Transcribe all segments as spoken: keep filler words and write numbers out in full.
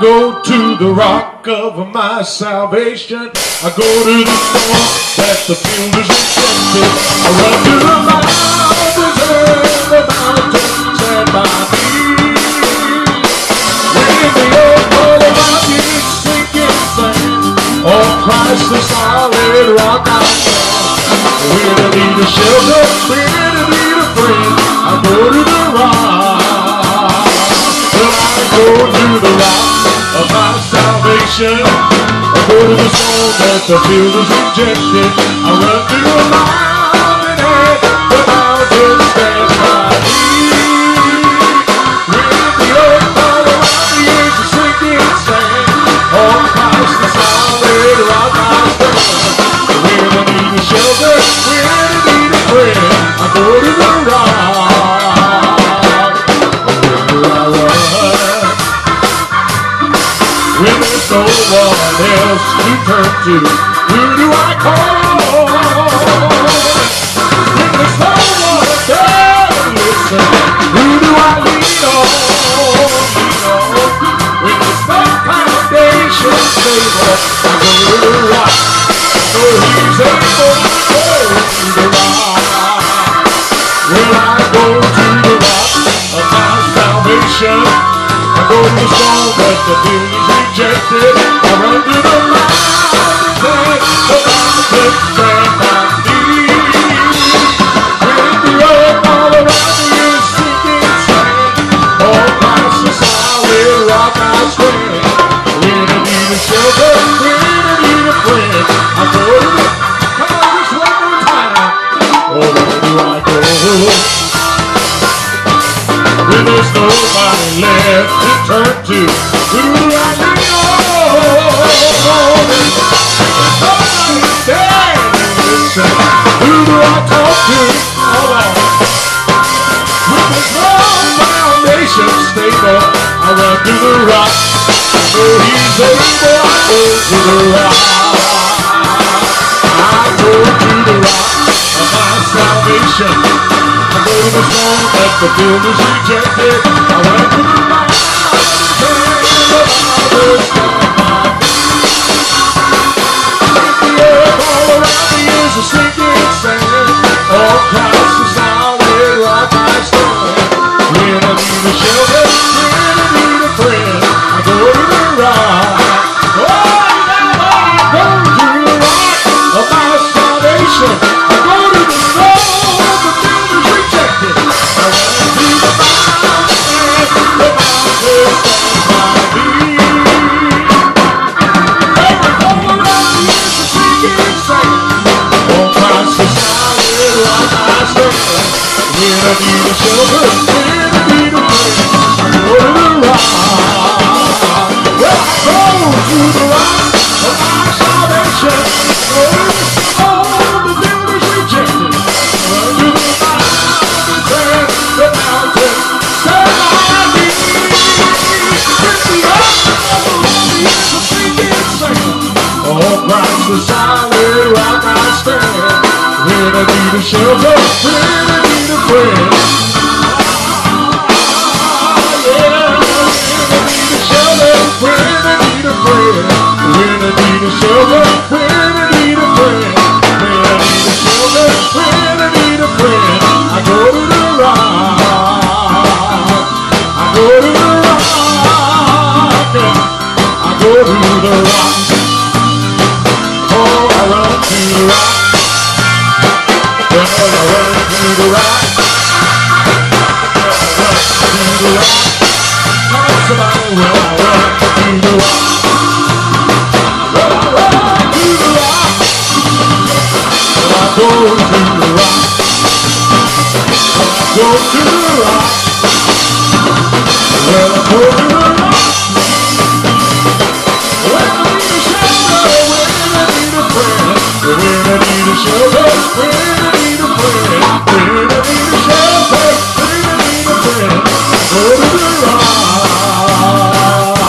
go to the rock of my salvation. I go to the storm that the builders rejected. I run to the mountains and the mountains stand by me. When the earth all around me is sinking sand, on Christ the solid rock I stand. When I need a shelter, when I need a friend, I go to the rock. Well, I go to the rock of my salvation. I go to the stone that the builders rejected. I run to the mountain and the mountain stands by me. When the earth all around me is a sinking sand, on Christ the solid rock I stand. When I need a shelter, when I need a friend, I go to the rock. When there's no one else to turn to, who do I call? When there's no one there to listen, who do I lean on? Lean on. When there's no foundation stable, I go to the rock. So he's able to go to the rock. Well, I go to the rock of my salvation. I go to the stone that the builders rejected. I run to the mountains and the mountains stand by me. When the earth all around me is sinking sand, on Christ the solid rock I stand. When I need a shelter, when I need a friend, I go to the... Come on, just one more time. Oh, where do I go? When there's nobody left to turn to, who do I lean on? There's nobody there to listen, who do I talk to? Hold on. When there's no foundation stable, I run to the rock. I know he's able, I go to the rock. I go to the rock of my salvation. I go to the stone that the builders rejected. I went to the mountains and the mountains stand by me. When the earth all around me is a sinking sand, on Christ the solid rock I stand. When I need a shelter, when I need a friend, I go to the rock. Oh, now I go to the rock of my salvation. I go to the stone that the builders rejected. I run to the mountains and the mountains stand by me. Earth all around me is a sinking sand, on Christ the solid rock I stand. When I need a shelter, when I need a friend, I go to the rock. Well, I go to the rock of my salvation. Oh, all the builders rejected. I run to the mountains and the mountains stand by me. When the earth all around me is a sinking sand, on Christ the solid rock I stand. When I need a shelter, when I need a friend, ah, yeah. When I need a shelter, when I need a friend, when I need a shelter, when I need a friend, when I need a shelter, when I need a friend, I go to the rock. I go to the rock. I go to the rock. Oh, I run to the rock. Well, I run to the rock. Well, I run to the rock. Come on, somebody. Well, I run to the rock. Well, I run to the rock. Well, I go to the rock. Well, I go to the rock. Well, I go to the rock. When I need a shelter, when I need a friend, when I need a shelter, when I need a friend, when I need a shelter, when I need a friend, go to the rock.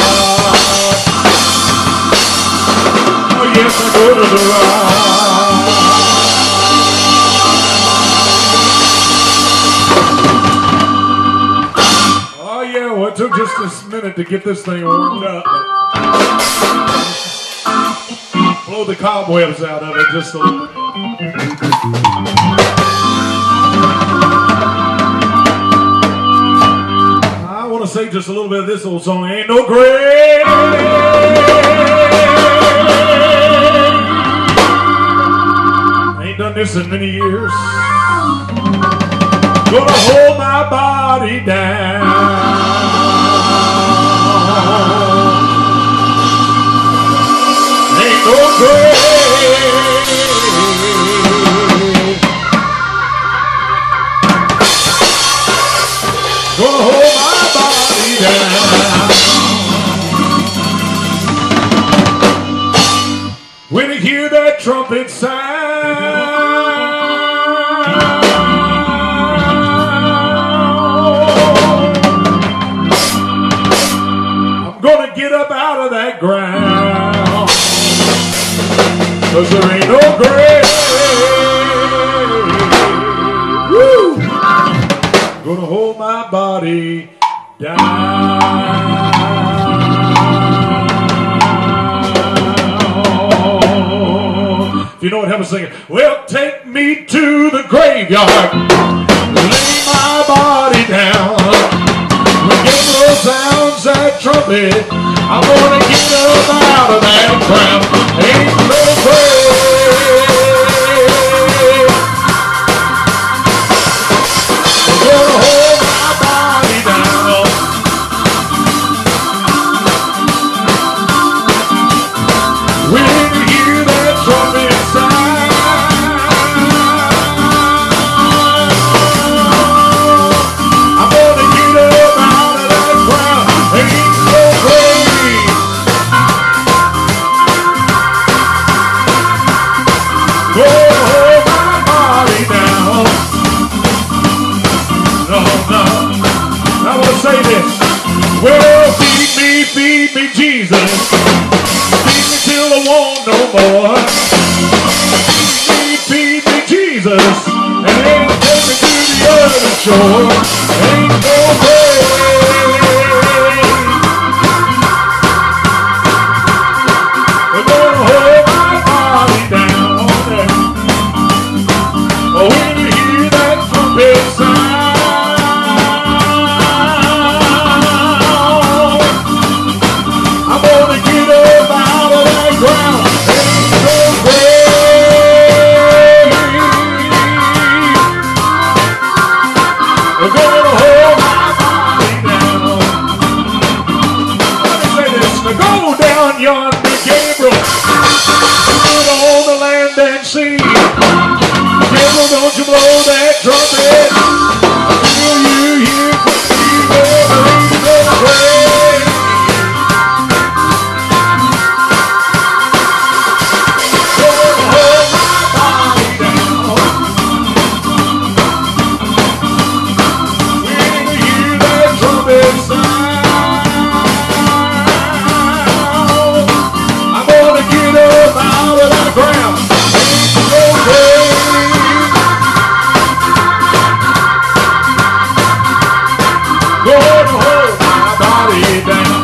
Oh yes, I go to the rock. Oh yeah, what took just this minute to get this thing warmed up. Blow the cobwebs out of it just a little bit. I want to say just a little bit of this old song. Ain't no grave done this in many years. Gonna hold my body down. Ain't no grave gonna hold my body down. When you hear that trumpet sound, gonna get up out of that ground, 'cause there ain't no grave. Woo! Gonna hold my body down. If you know it, help me sing it. Well, take me to the graveyard, lay my body down. When Gabriel sounds that trumpet, I'm gonna get up out of that ground. Ain't no grave. I'm gonna hold my body down. When you hear that trumpet sound, I'm gonna get up out of that ground. Ain't no grave. Gonna hold my body down. No, no. I want to say this. Well, feed me, feed me, Jesus. Feed me till I want no more. Feed me, feed me, Jesus. And then take me to the other shore. Ain't no grave. We're gonna hold my body down. Oh, when you hear that trumpet sound, I'm gonna get up out of that ground. Ain't no grave. We're gonna hold my body down. Let me say this. Now go down yonder, Gabriel. Put on the land and sea. Gabriel, don't you blow that trumpet until you hear from me. There ain't no grave. Gonna hold my body down. When you hear that trumpet sound, I'm gonna get up out of that ground. Ain't no grave. Gonna hold my body down.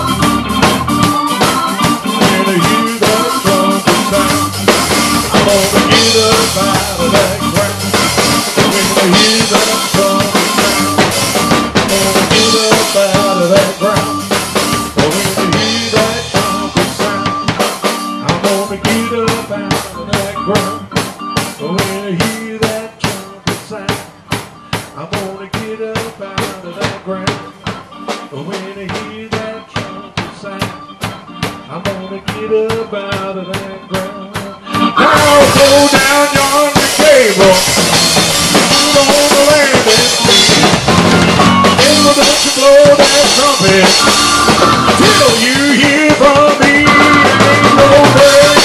When you hear that trumpet sound, I'm gonna get up out of that ground. When you hear that trumpet sound, I'm gonna get up out of that ground. When you hear that trumpet sound, I'm gonna get up out of that ground. When you hear that trumpet sound, I'm gonna get up out of that ground. When you hear that trumpet sound, I'm gonna get up out of that ground. Now go down yonder cable, put on the land and sea. Gabriel, don't you blow that trumpet till you hear from me. Ain't no grave.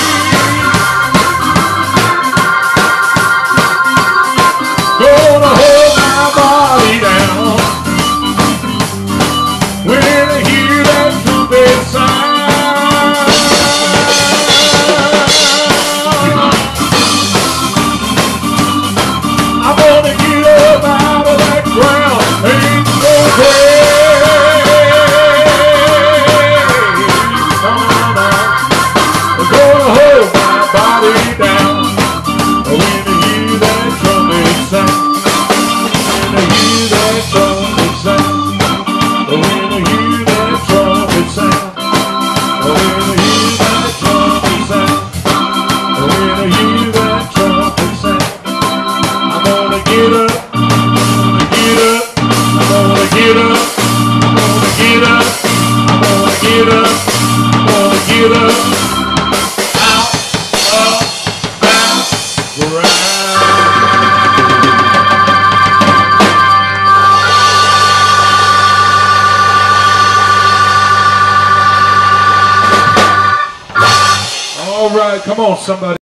Gonna hold my body down. When I hear that trumpet sound, I'm gonna get up out of that ground. Ain't no grave. All right, come on, somebody.